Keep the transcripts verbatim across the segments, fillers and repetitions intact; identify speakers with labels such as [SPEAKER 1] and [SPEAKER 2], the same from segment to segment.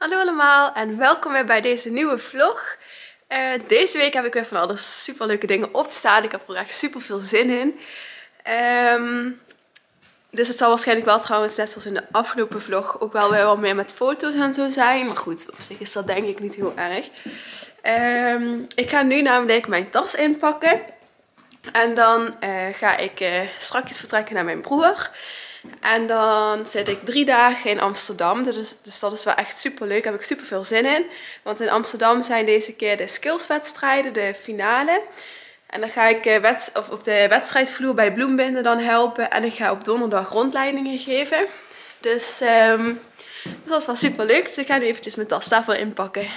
[SPEAKER 1] Hallo allemaal en welkom weer bij deze nieuwe vlog. Uh, deze week heb ik weer van alle super leuke dingen opstaan. Ik heb er echt super veel zin in. Um, dus het zal waarschijnlijk wel trouwens net zoals in de afgelopen vlog ook wel weer wat meer met foto's en zo zijn. Maar goed, op zich is dat denk ik niet heel erg. Um, ik ga nu namelijk mijn tas inpakken. En dan uh, ga ik uh, straks vertrekken naar mijn broer. En dan zit ik drie dagen in Amsterdam. Dus, dus dat is wel echt super leuk. Daar heb ik super veel zin in. Want in Amsterdam zijn deze keer de skillswedstrijden, de finale. En dan ga ik uh, wet, of op de wedstrijdvloer bij Bloembinden dan helpen. En ik ga op donderdag rondleidingen geven. Dus, um, dus dat is wel super leuk. Dus ik ga nu eventjes mijn tas daarvoor inpakken.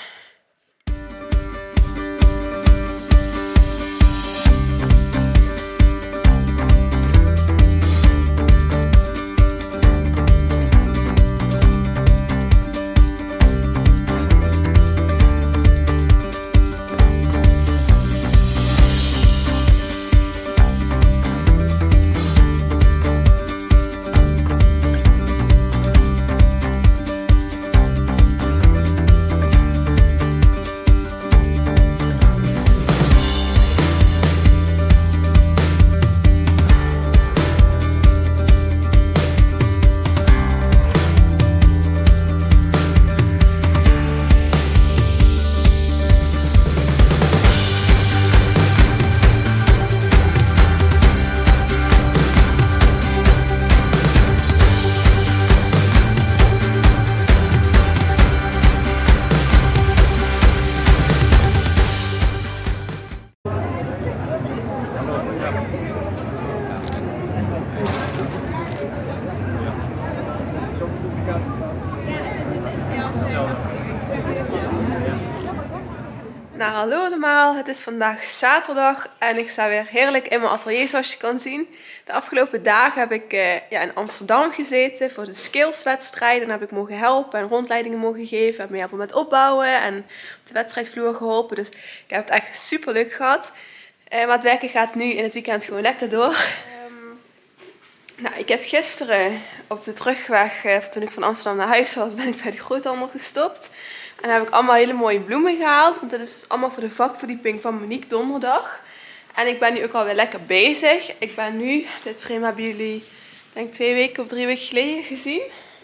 [SPEAKER 1] Nou, hallo allemaal. Het is vandaag zaterdag en ik sta weer heerlijk in mijn atelier zoals je kan zien. De afgelopen dagen heb ik uh, ja, in Amsterdam gezeten voor de skillswedstrijden. Dan heb ik mogen helpen en rondleidingen mogen geven. Heb me helpen met opbouwen en op de wedstrijdvloer geholpen. Dus ik heb het echt super leuk gehad. Uh, maar het werken gaat nu in het weekend gewoon lekker door. Um, nou, ik heb gisteren op de terugweg, uh, toen ik van Amsterdam naar huis was, ben ik bij de groothandel gestopt. En dan heb ik allemaal hele mooie bloemen gehaald. Want dat is dus allemaal voor de vakverdieping van Monique donderdag. En ik ben nu ook alweer lekker bezig. Ik ben nu, dit frame hebben jullie denk twee weken of drie weken geleden gezien.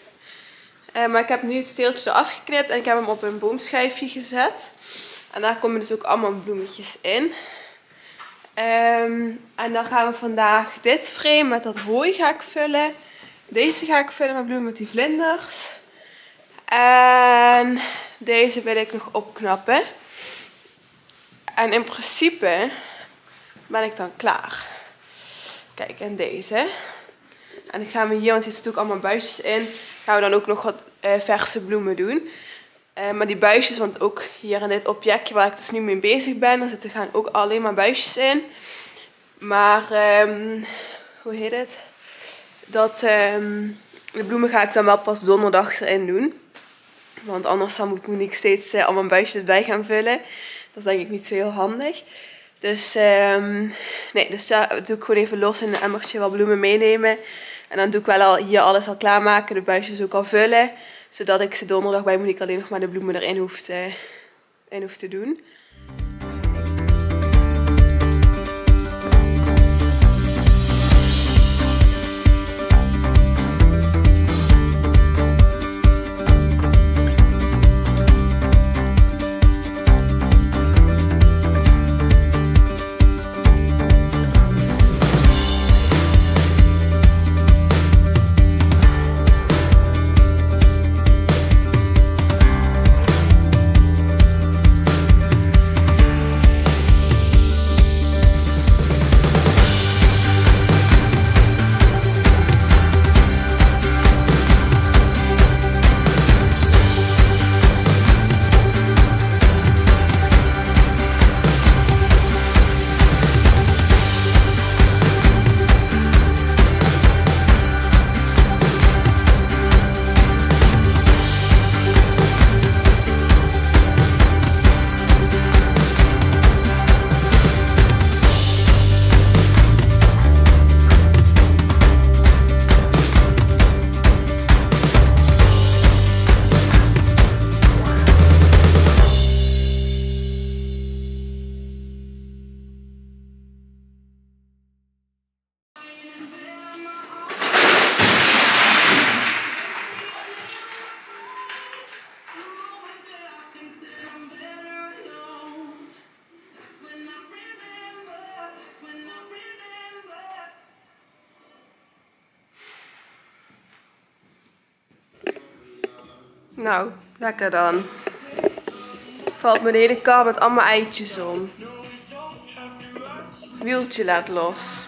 [SPEAKER 1] Uh, maar ik heb nu het steeltje eraf geknipt en ik heb hem op een boomschijfje gezet. En daar komen dus ook allemaal bloemetjes in. Um, en dan gaan we vandaag dit frame met dat hooi ga ik vullen. Deze ga ik vullen met bloemen met die vlinders. En deze wil ik nog opknappen. En in principe ben ik dan klaar. Kijk, en deze. En dan gaan we hier, want hier zitten ook allemaal buisjes in, gaan we dan ook nog wat uh, verse bloemen doen. Uh, maar die buisjes, want ook hier in dit objectje waar ik dus nu mee bezig ben, daar zitten gaan ook alleen maar buisjes in. Maar, um, hoe heet het? Dat, um, de bloemen ga ik dan wel pas donderdag erin doen. Want anders dan moet Monique steeds uh, allemaal buisjes erbij gaan vullen. Dat is denk ik niet zo heel handig. Dus, um, nee, dus daar doe ik gewoon even los in een emmertje wel bloemen meenemen. En dan doe ik wel al hier alles al klaarmaken, de buisjes ook al vullen. Zodat ik ze donderdag bij Monique alleen nog maar de bloemen erin hoef te, in hoef te doen. Nou, lekker dan. Valt me de hele kar met allemaal eitjes om. Wieltje laat los.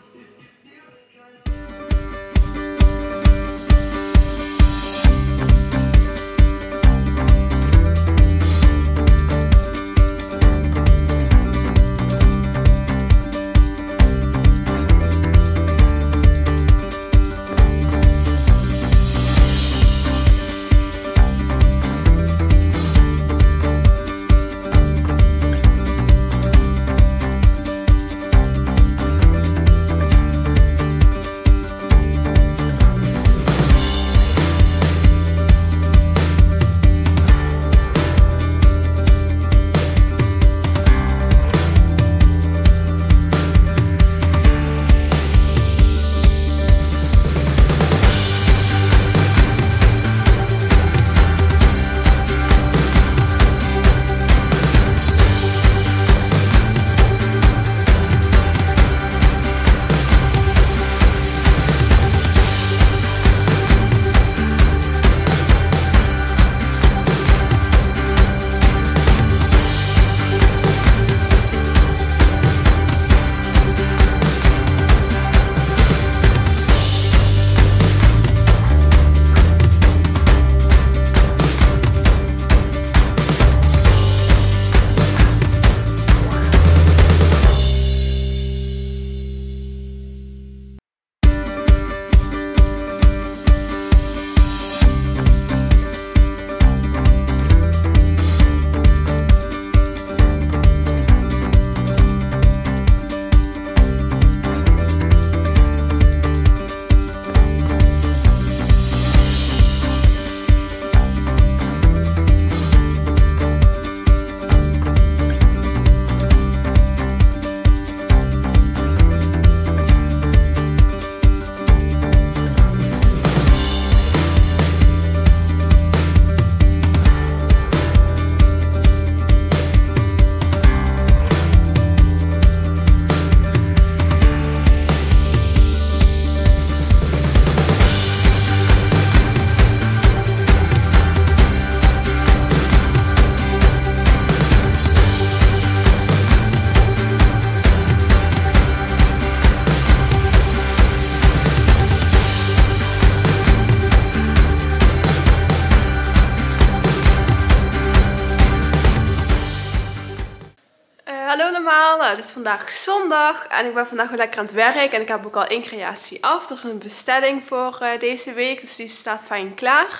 [SPEAKER 1] Hallo allemaal, nou, het is vandaag zondag en ik ben vandaag weer lekker aan het werk en ik heb ook al één creatie af. Dat is een bestelling voor uh, deze week, dus die staat fijn klaar.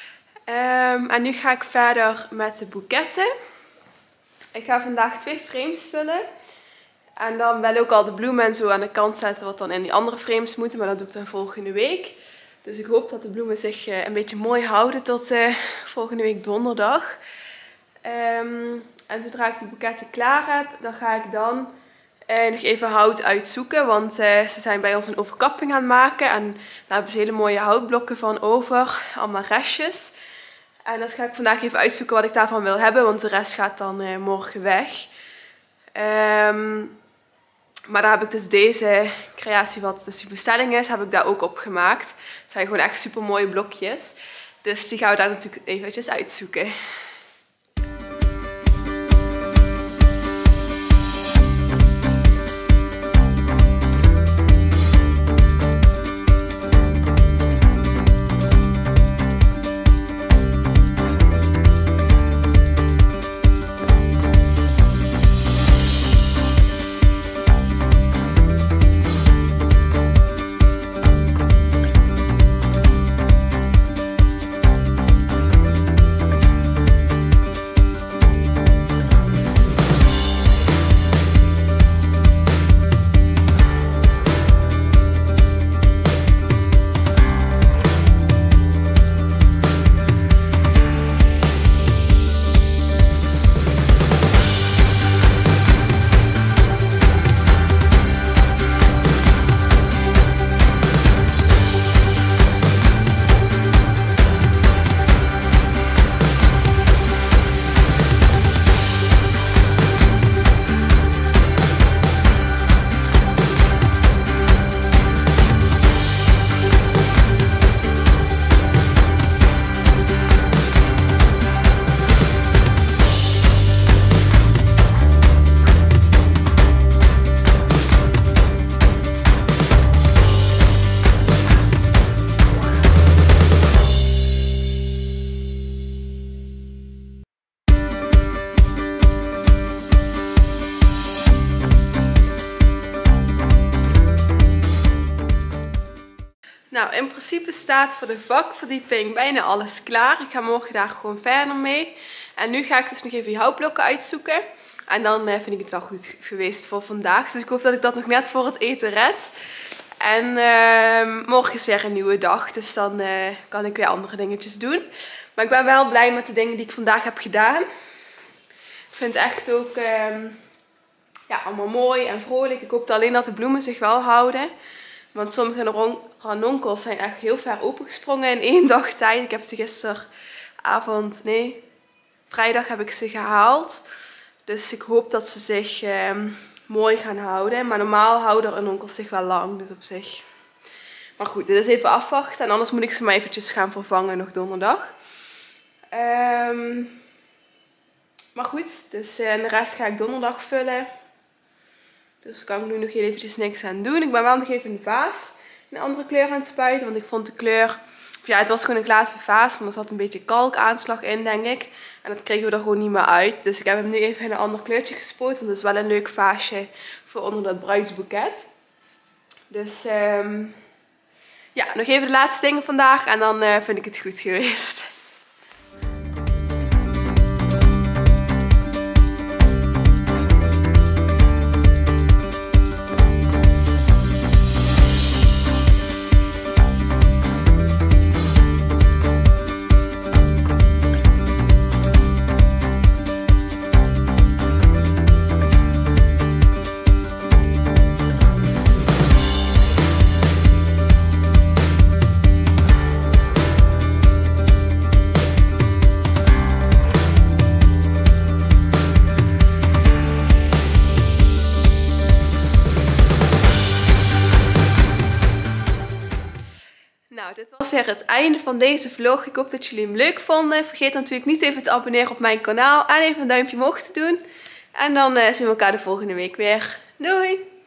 [SPEAKER 1] Um, en nu ga ik verder met de boeketten. Ik ga vandaag twee frames vullen en dan wel ook al de bloemen en zo aan de kant zetten wat dan in die andere frames moeten, maar dat doe ik dan volgende week. Dus ik hoop dat de bloemen zich uh, een beetje mooi houden tot uh, volgende week donderdag. Um, En zodra ik die boeketten klaar heb, dan ga ik dan eh, nog even hout uitzoeken. Want eh, ze zijn bij ons een overkapping aan het maken. En daar hebben ze hele mooie houtblokken van over. Allemaal restjes. En dat ga ik vandaag even uitzoeken wat ik daarvan wil hebben. Want de rest gaat dan eh, morgen weg. Um, maar daar heb ik dus deze creatie, wat dus die bestelling is, heb ik daar ook op gemaakt. Het zijn gewoon echt super mooie blokjes. Dus die gaan we daar natuurlijk eventjes uitzoeken. in principe staat voor de vakverdieping bijna alles klaar. Ik ga morgen daar gewoon verder mee. En nu ga ik dus nog even die houtblokken uitzoeken. En dan uh, vind ik het wel goed geweest voor vandaag. Dus ik hoop dat ik dat nog net voor het eten red. En uh, morgen is weer een nieuwe dag. Dus dan uh, kan ik weer andere dingetjes doen. Maar ik ben wel blij met de dingen die ik vandaag heb gedaan. Ik vind het echt ook uh, ja, allemaal mooi en vrolijk. Ik hoop alleen dat de bloemen zich wel houden. Want sommige ranuncels zijn echt heel ver opengesprongen in één dag tijd. Ik heb ze gisteravond, nee, vrijdag heb ik ze gehaald. Dus ik hoop dat ze zich eh, mooi gaan houden. Maar normaal houden ranuncels zich wel lang, dus op zich. Maar goed, dit is even afwachten. En anders moet ik ze maar eventjes gaan vervangen nog donderdag. Um, maar goed, dus uh, de rest ga ik donderdag vullen. Dus kan ik nu nog heel eventjes niks aan doen. Ik ben wel nog even in de vaas een andere kleur aan het spuiten. Want ik vond de kleur... Of ja, het was gewoon een glazen vaas. Maar er zat een beetje kalkaanslag in, denk ik. En dat kregen we er gewoon niet meer uit. Dus ik heb hem nu even in een ander kleurtje gespoten. Want het is wel een leuk vaasje voor onder dat bruidsboeket. Dus um, ja, nog even de laatste dingen vandaag. En dan uh, vind ik het goed geweest. Nou, dit was weer het einde van deze vlog. Ik hoop dat jullie hem leuk vonden. Vergeet natuurlijk niet even te abonneren op mijn kanaal en even een duimpje omhoog te doen. En dan uh, zien we elkaar de volgende week weer. Doei!